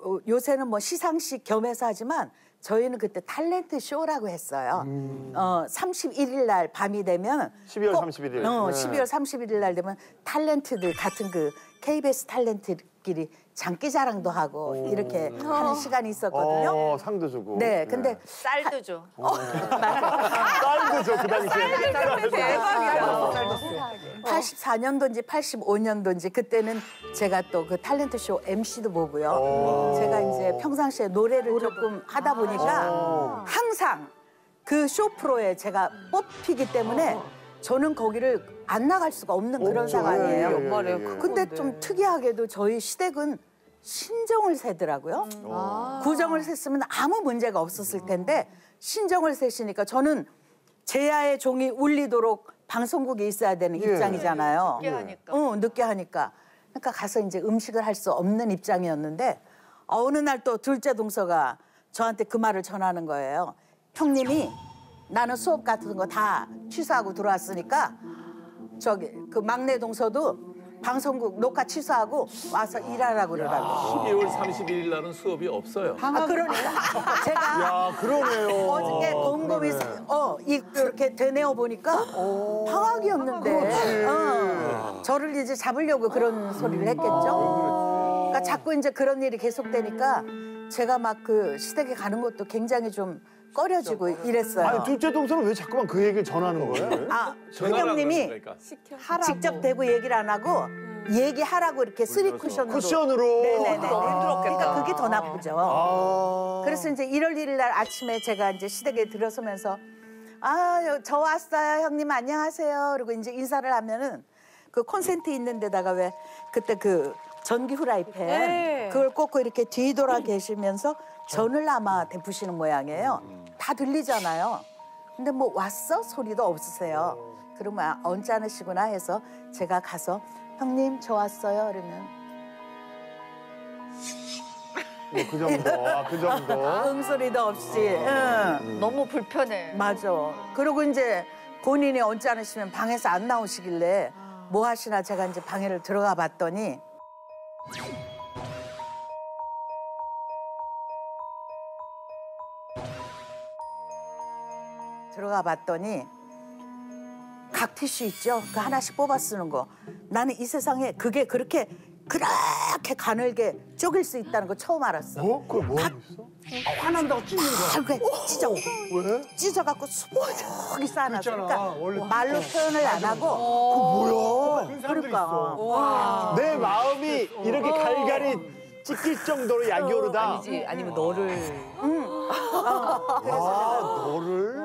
요새는 뭐 시상식 겸해서 하지만 저희는 그때 탤런트 쇼라고 했어요. 31일 날 밤이 되면 12월 31일. 12월 31일 날 되면 탤런트들 같은 그 KBS 탤런트끼리 장기자랑도 하고 이렇게 하는 시간이 있었거든요. 상도 주고. 네, 근데 쌀도 줘. 쌀도 줘, 그 당시에. 대박이야. 84년도인지 85년도인지 그때는 제가 또 그 탤런트 쇼 MC도 보고요. 제가 이제 평상시에 노래를 조금 하다 보니까 항상 그 쇼 프로에 제가 뽑히기 때문에 저는 거기를 안 나갈 수가 없는 그런 상황이에요. 연말에 근데 좀 특이하게도 저희 시댁은 신정을 세더라고요. 구정을 셌으면 아무 문제가 없었을 텐데 신정을 세시니까 저는 제야의 종이 울리도록 방송국에 있어야 되는 입장이잖아요. 늦게 하니까. 늦게 하니까. 그러니까 가서 이제 음식을 할 수 없는 입장이었는데 어느 날 또 둘째 동서가 저한테 그 말을 전하는 거예요. 형님이 나는 수업 같은 거 다 취소하고 들어왔으니까 저기 그 막내 동서도 방송국 녹화 취소하고 와서 일하라고 그러라고. 12월 31일 날은 수업이 없어요. 그러니까 제가 야, 그러네요. 어저께 곰곰이 이렇게 되뇌어 보니까 방학이었는데 저를 이제 잡으려고 그런 소리를 했겠죠. 그러니까 자꾸 이제 그런 일이 계속되니까 제가 막 그 시댁에 가는 것도 굉장히 좀 꺼려지고 이랬어요. 아니, 둘째 동서는 왜 자꾸만 그 얘기를 전하는 거예요? 큰형님이 그러니까. 직접 대고 얘기를 안 하고 얘기하라고 이렇게 쓰리 쿠션으로. 네네네. 그러니까 그게 더 나쁘죠. 그래서 이제 1월 1일 날 아침에 제가 이제 시댁에 들어서면서 저 왔어요. 형님 안녕하세요. 그리고 이제 인사를 하면은 그 콘센트 있는 데다가 왜 그때 그 전기 후라이팬 그걸 꽂고 이렇게 뒤돌아 계시면서 전을 아마 데푸시는 모양이에요. 다 들리잖아요. 근데 뭐 왔어? 소리도 없으세요. 그러면 언짢으시구나 해서 제가 가서 형님 저 왔어요. 그러면 그 정도, 그 정도. 응소리도 없이. 너무 불편해. 맞아. 그리고 이제 본인이 언짢으시면 방에서 안 나오시길래 뭐 하시나 제가 이제 방에를 들어가 봤더니 각 티슈 있죠? 그 하나씩 뽑아 쓰는 거. 나는 이 세상에 그게 그렇게 가늘게 쪼갤 수 있다는 거 처음 알았어. 그걸 뭐 하고 있어? 화난다고 찢는 거야. 이렇게 찢어. 왜? 찢어갖고 수북이 쌓아놨어. 그랬잖아, 원래 말로 표현을 안 하고. 뭐야? 그러니까. 내 마음이 이렇게 갈갈이 찢길 정도로 약이 오르다. 아니지, 아니면 너를. 너를?